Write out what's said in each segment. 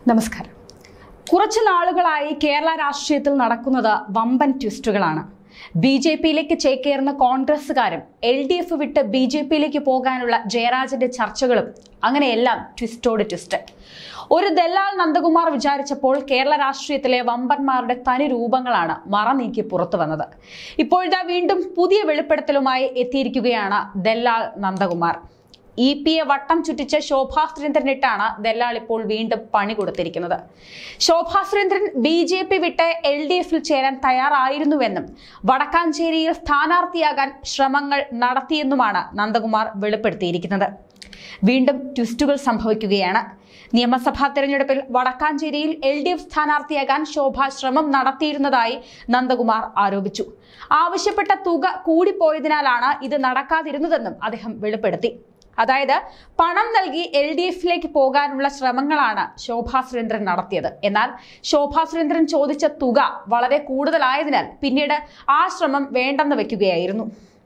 നമസ്കാരം. കുറച്ചു നാളുകളായി കേരള രാഷ്ട്രീയത്തിൽ നടക്കുന്നത് വമ്പൻ ട്വിസ്റ്റുകളാണ്. ബി.ജെ.പിയിലേക്ക് ചേക്കേറുന്ന കോൺഗ്രസുകാരും LDF വിട്ട് ബി.ജെ.പിയിലേക്ക് പോകാനുള്ള ജയരാജന്റെ ചർച്ചകളും അങ്ങനെയെല്ലാം ട്വിസ്റ്റോട് ട്വിസ്റ്റ്. ഒരു ദല്ലാൽ നന്ദകുമാർ വിചാരിച്ചപ്പോൾ കേരള രാഷ്ട്രീയത്തിലെ വമ്പന്മാരുടെ തനി രൂപങ്ങളാണ് മറ നീക്കി പുറത്തു വന്നത്. ഇപ്പോഴത്തെ വീണ്ടും പുതിയ വെളിപ്പെടുത്തലുമായി എത്തിയിരിക്കുകയാണ് ദല്ലാൽ നന്ദകുമാർ. EP-യെ വട്ടം ചുറ്റിച്ച ശോഭാ സുരേന്ദ്രനിട്ടാണ് ദല്ലാൽ ഇപ്പോൾ വീണ്ടും പണി കൊടുത്തിരിക്കുന്നത്. ശോഭാ സുരേന്ദ്രൻ BJP വിട്ട് LDF-ൽ ചേരാൻ തയ്യാറായിരുന്നുവെന്നും വടക്കാഞ്ചേരിയിൽ സ്ഥാനാർത്ഥിയാകാൻ ശ്രമങ്ങൾ നടത്തിയെന്നുമാണ് നന്ദകുമാർ വെളിപ്പെടുത്തിയിരിക്കുന്നത്. വീണ്ടും ട്വിസ്റ്റുകൾ സംഭവിക്കുകയാണ്. നിയമസഭാ തെരഞ്ഞെടുപ്പിൽ വടക്കാഞ്ചേരിയിൽ LDF സ്ഥാനാർത്ഥിയാകാൻ ശോഭ ശ്രമം നടത്തിയിരുന്നതായി നന്ദകുമാർ ആരോപിച്ചു. ആവശ്യപ്പെട്ട തുക കൂടിപ്പോയതിനാലാണ് ഇത് നടക്കാതിരുന്നതെന്നും അദ്ദേഹം വെളിപ്പെടുത്തി. അതായത് പണം നൽകി LDF-ലേക്ക് പോകാനുള്ള ശ്രമങ്ങളാണ് ശോഭാ സുരേന്ദ്രൻ നടത്തിയത്. എന്നാൽ ശോഭാ സുരേന്ദ്രൻ ചോദിച്ച തുക വളരെ കൂടുതലായതിനാൽ പിന്നീട് ആ ശ്രമം വേണ്ടെന്ന് വെക്കുകയായിരുന്നു.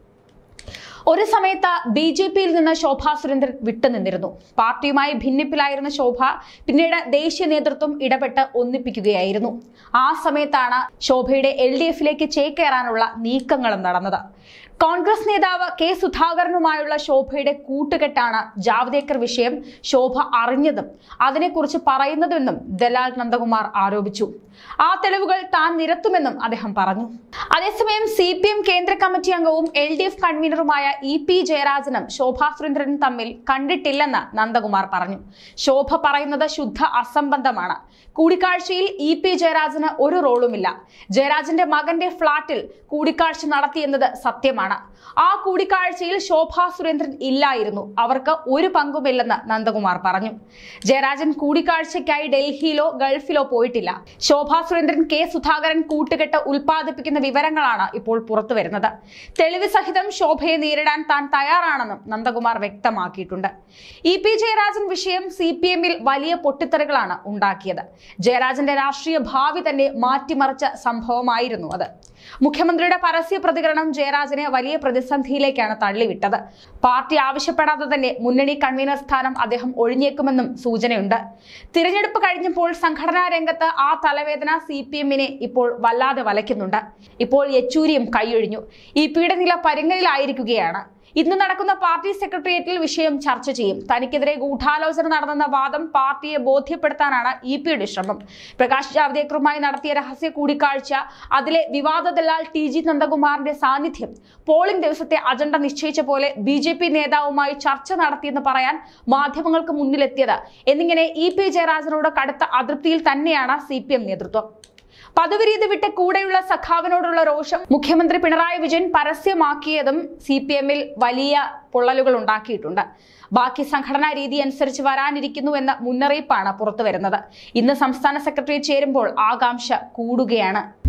ഒരു സമയത്ത് BJP-യിൽ നിന്ന് ശോഭാ സുരേന്ദ്രൻ വിട്ടുനിന്നിരുന്നു. പാർട്ടിയുമായി ഭിന്നിപ്പിലായിരുന്ന ശോഭ പിന്നീട് ദേശീയ നേതൃത്വം ഇടപെട്ട് ഒന്നിപ്പിക്കുകയായിരുന്നു. ആ സമയത്താണ് ശോഭയുടെ LDF-ലേക്ക് ചേക്കേറാനുള്ള നീക്കങ്ങളും നടന്നത്. കോൺഗ്രസ് നേതാവ് K. സുധാകരനുമായുള്ള ശോഭയുടെ കൂട്ടുകെട്ടാണ് ജാവ്ദേക്കർ വിഷയം ശോഭ അറിഞ്ഞതും അതിനെക്കുറിച്ച് പറയുന്നതെന്നും ദല്ലാൽ നന്ദകുമാർ ആരോപിച്ചു. ആ തെളിവുകൾ താൻ നിരത്തുമെന്നും അദ്ദേഹം പറഞ്ഞു. അതേസമയം CPM കേന്ദ്ര കമ്മിറ്റി അംഗവും LDF കൺവീനറുമായ EP ജയരാജനും ശോഭാ സുരേന്ദ്രനും തമ്മിൽ കണ്ടിട്ടില്ലെന്ന് നന്ദകുമാർ പറഞ്ഞു. ശോഭ പറയുന്നത് ശുദ്ധ അസംബന്ധമാണ്. കൂടിക്കാഴ്ചയിൽ EP ജയരാജന് ഒരു റോളുമില്ല. ജയരാജന്റെ മകന്റെ ഫ്ളാറ്റിൽ കൂടിക്കാഴ്ച നടത്തിയെന്നത് സത്യമാണ്. ആ കൂടിക്കാഴ്ചയിൽ ശോഭാ സുരേന്ദ്രൻ ഇല്ലായിരുന്നു. അവർക്ക് ഒരു പങ്കുമില്ലെന്ന് നന്ദകുമാർ പറഞ്ഞു. ജയരാജൻ കൂടിക്കാഴ്ചയ്ക്കായി ഡൽഹിയിലോ ഗൾഫിലോ പോയിട്ടില്ല. ശോഭാ സുരേന്ദ്രൻ K. സുധാകരൻ കൂട്ടുകെട്ട് ഉൽപ്പാദിപ്പിക്കുന്ന വിവരങ്ങളാണ് ഇപ്പോൾ പുറത്തുവരുന്നത്. തെളിവ് സഹിതം ശോഭയെ നേരിടാൻ താൻ തയ്യാറാണെന്നും നന്ദകുമാർ വ്യക്തമാക്കിയിട്ടുണ്ട്. EP ജയരാജൻ വിഷയം CPM-ൽ വലിയ പൊട്ടിത്തെറികളാണ് ഉണ്ടാക്കിയത്. ജയരാജന്റെ രാഷ്ട്രീയ ഭാവി തന്നെ മാറ്റിമറിച്ച സംഭവമായിരുന്നു അത്. മുഖ്യമന്ത്രിയുടെ പരസ്യ പ്രതികരണം ജയരാജനെ വലിയ പ്രതിസന്ധിയിലേക്കാണ് തള്ളിവിട്ടത്. പാർട്ടി ആവശ്യപ്പെടാതെ തന്നെ മുന്നണി കൺവീനർ സ്ഥാനം അദ്ദേഹം ഒഴിഞ്ഞേക്കുമെന്നും സൂചനയുണ്ട്. തിരഞ്ഞെടുപ്പ് കഴിഞ്ഞപ്പോൾ സംഘടനാ രംഗത്ത് ആ തലവേദന CPM-നെ ഇപ്പോൾ വല്ലാതെ വലയ്ക്കുന്നുണ്ട്. ഇപ്പോൾ യെച്ചൂരിയും കൈയൊഴിഞ്ഞു. EP-യുടെ നില പരുങ്ങലിലായിരിക്കുകയാണ്. ഇന്ന് നടക്കുന്ന പാർട്ടി സെക്രട്ടേറിയറ്റിൽ വിഷയം ചർച്ച ചെയ്യും. തനിക്കെതിരെ ഗൂഢാലോചന നടന്നെന്ന വാദം പാർട്ടിയെ ബോധ്യപ്പെടുത്താനാണ് EP-യുടെ ശ്രമം. പ്രകാശ് ജാവ്ദേക്കറുമായി നടത്തിയ രഹസ്യ കൂടിക്കാഴ്ച, അതിലെ വിവാദ ദല്ലാൽ TG നന്ദകുമാറിന്റെ സാന്നിധ്യം, പോളിംഗ് ദിവസത്തെ അജണ്ട നിശ്ചയിച്ച പോലെ BJP നേതാവുമായി ചർച്ച നടത്തിയെന്ന് പറയാൻ മാധ്യമങ്ങൾക്ക് മുന്നിലെത്തിയത് എന്നിങ്ങനെ EP ജയരാജനോട് കടുത്ത അതൃപ്തിയിൽ തന്നെയാണ് CPM നേതൃത്വം. പദവി രീതി വിട്ട് കൂടെയുള്ള സഖാവിനോടുള്ള രോഷം മുഖ്യമന്ത്രി പിണറായി വിജയൻ പരസ്യമാക്കിയതും CPM-ൽ വലിയ പൊള്ളലുകൾ ഉണ്ടാക്കിയിട്ടുണ്ട്. ബാക്കി സംഘടനാ രീതി അനുസരിച്ച് വരാനിരിക്കുന്നു എന്ന മുന്നറിയിപ്പാണ് പുറത്തുവരുന്നത്. ഇന്ന് സംസ്ഥാന സെക്രട്ടറി ചേരുമ്പോൾ ആകാംക്ഷ കൂടുകയാണ്.